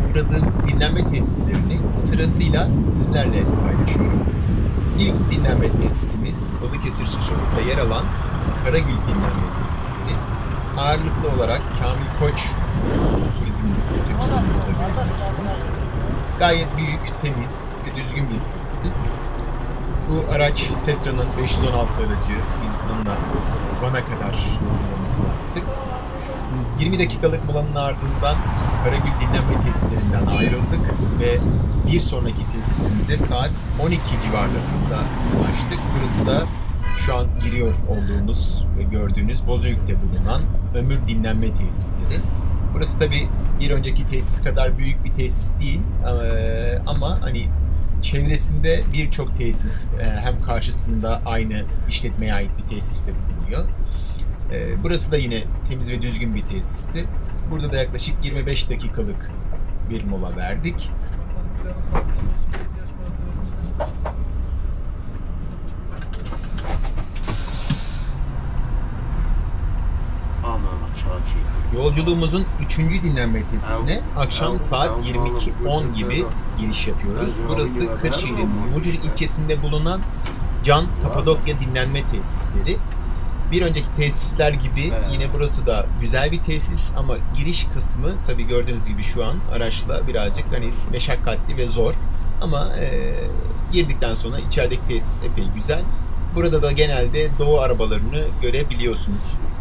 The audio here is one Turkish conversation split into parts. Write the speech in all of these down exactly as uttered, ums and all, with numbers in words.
uğradığımız dinlenme tesislerini sırasıyla sizlerle paylaşıyorum. İlk dinlenme tesisimiz Balıkesir Susurluk'ta yer alan Karagül Dinlenme Tesisleri. Ağırlıklı olarak Kamil Koç turizmin otobüsünü burada görebiliyorsunuz. Gayet büyük, temiz ve düzgün bir tesis. Bu araç Setra'nın beş yüz on altı aracı. Biz bununla Van'a kadar yolculuğumuzu yaptık. yirmi dakikalık molanın ardından Karagül Dinlenme Tesislerinden ayrıldık ve bir sonraki tesisimize saat on iki civarlarında ulaştık. Burası da şu an giriyor olduğunuz ve gördüğünüz Bozüyük'te bulunan Ömür Dinlenme Tesisleri. Burası tabii bir önceki tesis kadar büyük bir tesis değil ama hani çevresinde birçok tesis, hem karşısında aynı işletmeye ait bir tesis de bulunuyor. Burası da yine temiz ve düzgün bir tesisti. Burada da yaklaşık yirmi beş dakikalık bir mola verdik. Yolculuğumuzun üçüncü dinlenme tesisine akşam saat yirmi iki on gibi giriş yapıyoruz. Burası Kırşehir'in Mucur ilçesinde bulunan Can Kapadokya Dinlenme Tesisleri. Bir önceki tesisler gibi yine burası da güzel bir tesis ama giriş kısmı tabii gördüğünüz gibi şu an araçla birazcık hani meşakkatli ve zor. Ama e, girdikten sonra içerideki tesis epey güzel. Burada da genelde doğu arabalarını görebiliyorsunuz.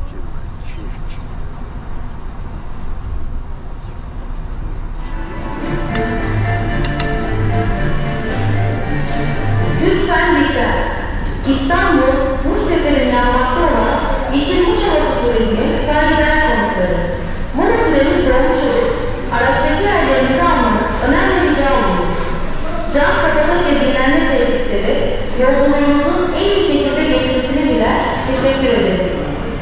Lütfen dikkat! İstanbul, Rus seferinden vakti olan Yeşilkuşadası Turizmi saygıdeğer konukları. Mola süremiz dolmuş olup araçtaki yerlerinizi almanız önemli rica olunur. Can Kapadokya Dinlenme Tesisleri yolculuğunuzun en iyi şekilde geçmesini diler. Teşekkür ederiz.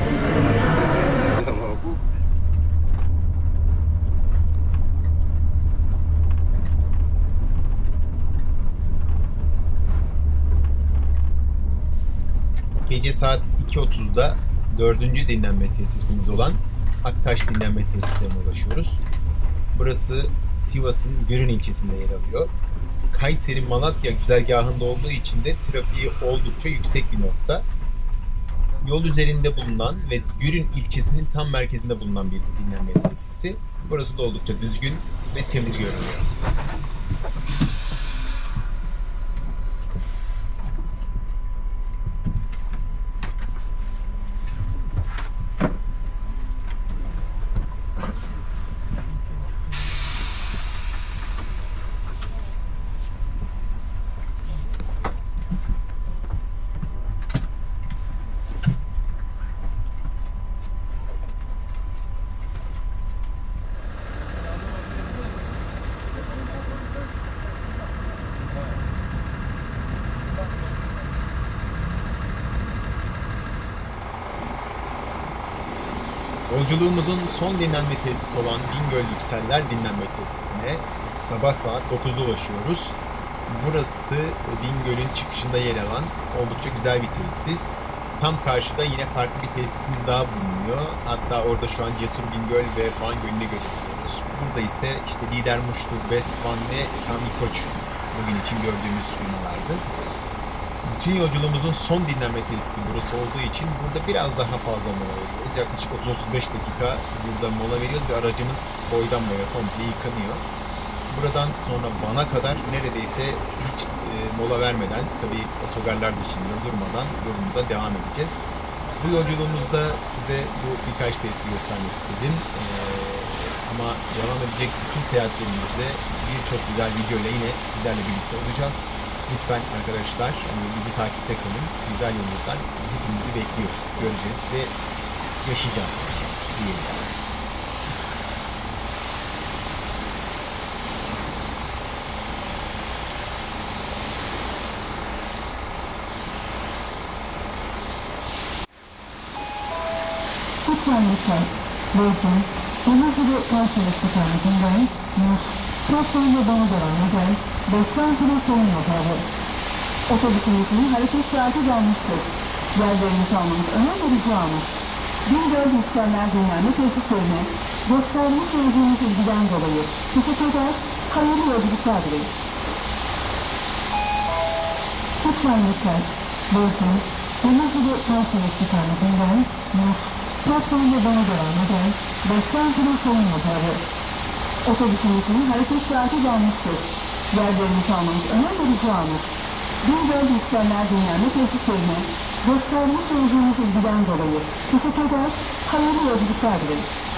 Gece saat iki otuzda dördüncü dinlenme tesisimiz olan Aktaş Dinlenme Tesislerine ulaşıyoruz. Burası Sivas'ın Gürün ilçesinde yer alıyor. Kayseri-Malatya güzergahında olduğu için de trafiği oldukça yüksek bir nokta. Yol üzerinde bulunan ve Gürün ilçesinin tam merkezinde bulunan bir dinlenme tesisi. Burası da oldukça düzgün ve temiz görünüyor. Yolculuğumuzun son dinlenme tesisi olan Bingöl Yükseller Dinlenme Tesisine sabah saat dokuzda ulaşıyoruz. Burası Bingöl'ün çıkışında yer alan oldukça güzel bir tesis. Tam karşıda yine farklı bir tesisimiz daha bulunuyor. Hatta orada şu an Cesur Bingöl ve Van Gölü'nü görebiliyoruz. Burada ise işte Lider Muştur, Best Van ve Kamil Koç bugün için gördüğümüz firmalardı. Bütün yolculuğumuzun son dinlenme tesisi burası olduğu için burada biraz daha fazla mola veriyoruz. Yaklaşık otuz otuz beş dakika burada mola veriyoruz ve aracımız boydan boya komple yıkanıyor. Buradan sonra Van'a kadar neredeyse hiç e, mola vermeden, tabii otogarlar dışında durmadan yolumuza devam edeceğiz. Bu yolculuğumuzda size bu birkaç tesisi göstermek istedim. E, ama devam edecek bütün seyahatlerimizde birçok güzel videoyla yine sizlerle birlikte olacağız. Lütfen arkadaşlar bizi takipte kalın. Güzel yolculuklar hepimizi bekliyor. Göreceğiz ve yaşayacağız diyelim. Lütfen lütfen. Belki Denizli Karşılıklı Tanrı'ndan Yurt, Trabzon'da bana devam eden Beslentılı Sayın Motoru. Otobüsümüzün hareket saati gelmiştir. Yerlerinizi almanız önemli ricamız. Bingöl Yükseller Dinlenme Tesislerine göstermiş olduğunuz ilgiden dolayı teşekkür eder, hayırlı yolculuklar dileriz. Lütfen dikkat, buyurun, Elazığ Personel Çıkarması'ndan Yus, platformda bana devam eden başkentinin sayın motoru. Otobüsümüzün hareket saati gelmiştir. Yerlerinizi almanız önemli ricamız. Bir yol yükselenler dinlenme tesislerine göstermiş olduğunuz ilgiden dolayı teşekkür eder, hayırlı yolculuklar dileriz.